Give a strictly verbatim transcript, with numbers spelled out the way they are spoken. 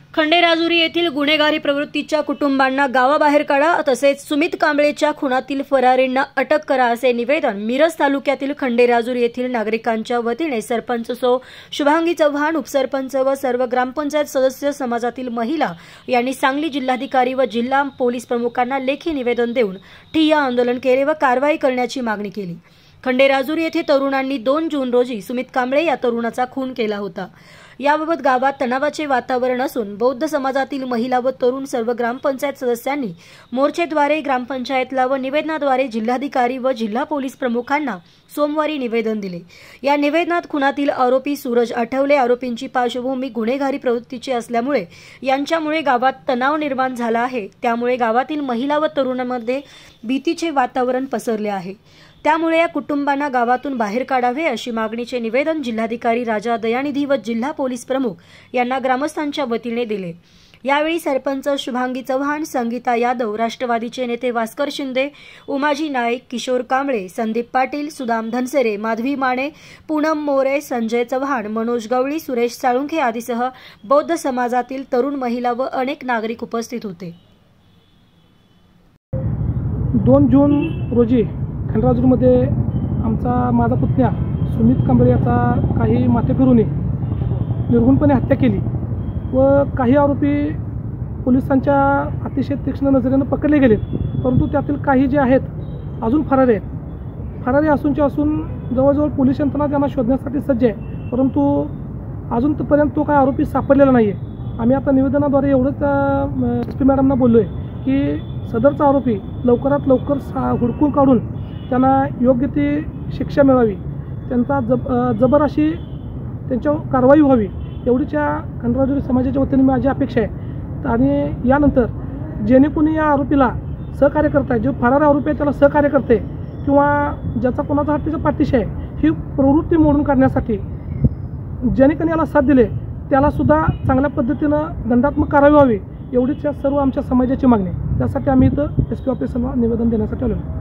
खंडेराजुरी येथील गुन्हेगारी प्रवृत्तीच्या कुटुंबांना गावाबाहेर काढा, तसेच सुमित कांबळेच्या खुनातील फरारींना अटक करा असे निवेदन मिरज तालुक्यातील खंडेराजुरी येथील नागरिकांच्या वतीने सरपंच सौ शुभांगी चव्हाण, उपसरपंच व सर्व ग्रामपंचायत सदस्य, समाजातील महिला यांनी सांगली जिल्हाधिकारी व जिल्हा पोलीस प्रमुखांना लेखी निवेदन देऊन ठिय्या आंदोलन केले व कारवाई करण्याची मागणी केली। खंडेराजुरी येथे तरुणांनी दोन जून रोजी सुमित कांबळे या तरुणाचा खून केला होता। याबाबत गावात तणावाचे वातावरण असून बौद्ध समाजातील महिला व तरुण सर्व ग्रामपंचायत सदस्यांनी मोर्चेद्वारे ग्रामपंचायतला व निवेदनाद्वारे जिल्हाधिकारी व जिल्हा पोलीस प्रमुखांना सोमवारी निवेदन दिले। या निवेदनात खुनातील आरोपी सूरज आठवले आरोपींची पार्श्वभूमी गुन्हेगारी प्रवृत्तीची असल्यामुळे यांच्यामुळे गावात तणाव निर्माण झाला आहे। त्यामुळे गावातील महिला व तरुणांमध्ये भीतीचे वातावरण पसरले आहे। त्यामुळे या कुटुंबांना गावातून बाहेर काढावे अशी मागणीचे निवेदन जिल्हाधिकारी राजा दयानिधी व जिल्हा पोलीस प्रमुख यांना ग्रामस्थांच्या वतीने दिले। यावेळी सरपंच शुभांगी चव्हाण, संगीता यादव, राष्ट्रवादीचे नेते भास्कर शिंदे, उमाजी नाईक, किशोर कांबळे, संदीप पाटील, सुदाम धनसरे, माधवी माने, पूनम मोरे, संजय चव्हाण, मनोज गवळी, सुरेश साळुंखे आदीसह बौद्ध समाजातील तरुण, महिला व अनेक नागरिक उपस्थित होते। दोन जून रोजी खंडेराजुरीमध्ये आमचा माझा पुतण्या सुमित कांबळे याचा काही माथे फिरूने निर्गुणपणे हत्या केली व काही आरोपी पोलिसांच्या अतिशय तीक्ष्ण नजरेनं पकडले गेले, परंतु त्यातील काही जे आहेत अजून फरारी आहेत। फरारी असूनचे असून जवळजवळ पोलीस यंत्रणा त्यांना शोधण्यासाठी सज्ज आहे, परंतु अजूनपर्यंत तो काही आरोपी सापडलेला नाही आहे। आम्ही आता निवेदनाद्वारे एवढंच एस पी मॅडमना बोललो आहे की सदरचा आरोपी लवकरात लवकर सा हुडकून काढून त्यांना योग्य ती शिक्षा मिळावी, त्यांचा जब जबर अशी त्यांच्यावर कारवाई व्हावी एवढीच या खंडेराजुरी समाजाच्या वतीने माझी अपेक्षा आहे। आणि यानंतर जेणे कोणी या आरोपीला सहकार्य करत आहे, जो फरार आरोपी आहे त्याला सहकार्य करते किंवा ज्याचा कोणाचा हत्तीचा पाठीशी आहे, ही प्रवृत्ती मोडून काढण्यासाठी ज्याने कोणी याला साथ दिले त्यालासुद्धा चांगल्या पद्धतीनं दंडात्मक कारवाई व्हावी एवढीच या सर्व आमच्या समाजाची मागणी आहे। त्यासाठी आम्ही इथं एस पी ऑफिसला निवेदन देण्यासाठी आलो।